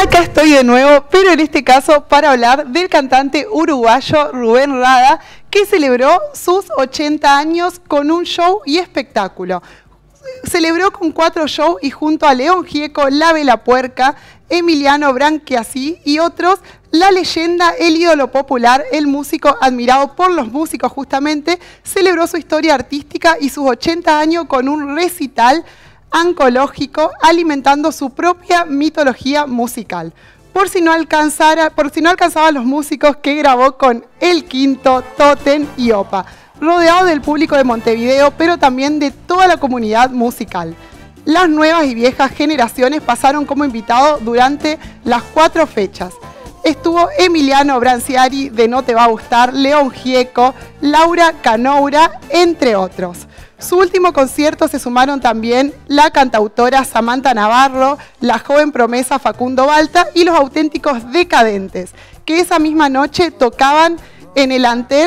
Acá estoy de nuevo, pero en este caso para hablar del cantante uruguayo Rubén Rada, que celebró sus 80 años con un show y espectáculo. Celebró con 4 shows y junto a León Gieco, La Vela Puerca, Emiliano Branchiasi y otros, la leyenda, el ídolo popular, el músico admirado por los músicos justamente, celebró su historia artística y sus 80 años con un recital oncológico, alimentando su propia mitología musical. Por si no alcanzaban los músicos que grabó con El Quinto, Totem y Opa, rodeado del público de Montevideo, pero también de toda la comunidad musical. Las nuevas y viejas generaciones pasaron como invitados durante las 4 fechas. Estuvo Emiliano Branchiasi de No Te Va a Gustar, León Gieco, Laura Canoura, entre otros. Su último concierto se sumaron también la cantautora Samantha Navarro, la joven promesa Facundo Balta y los auténticos Decadentes, que esa misma noche tocaban en el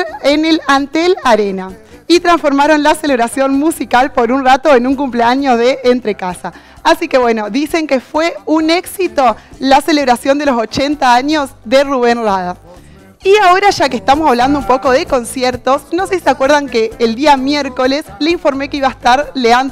Antel Arena y transformaron la celebración musical por un rato en un cumpleaños de Entre Casa. Así que bueno, dicen que fue un éxito la celebración de los 80 años de Rubén Rada. Y ahora, ya que estamos hablando un poco de conciertos, no sé si se acuerdan que el día miércoles le informé que iba a estar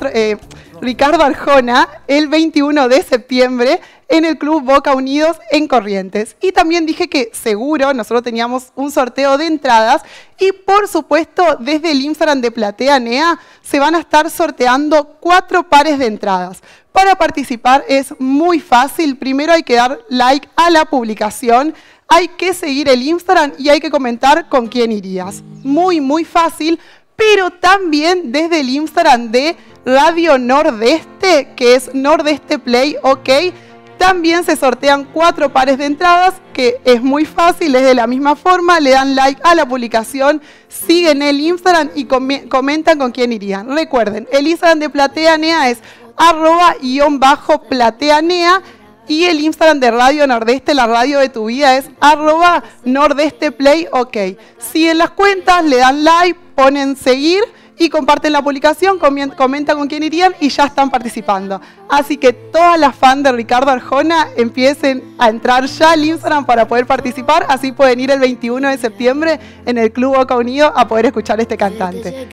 Ricardo Arjona el 21 de septiembre en el Club Boca Unidos en Corrientes. Y también dije que seguro nosotros teníamos un sorteo de entradas y por supuesto desde el Instagram de Platea NEA se van a estar sorteando 4 pares de entradas. Para participar es muy fácil, primero hay que dar like a la publicación, hay que seguir el Instagram y hay que comentar con quién irías. Muy fácil, pero también desde el Instagram de Radio Nordeste, que es Nordeste Play OK, también se sortean 4 pares de entradas, que es muy fácil, es de la misma forma, le dan like a la publicación, siguen el Instagram y comentan con quién irían. Recuerden, el Instagram de Platea NEA es @_plateanea y el Instagram de Radio Nordeste, la radio de tu vida, es @NordestePlayOK. Siguen las cuentas, le dan like, ponen seguir y comparten la publicación, comentan con quién irían y ya están participando. Así que todas las fans de Ricardo Arjona empiecen a entrar ya al Instagram para poder participar, así pueden ir el 21 de septiembre en el Club Boca Unido a poder escuchar a este cantante.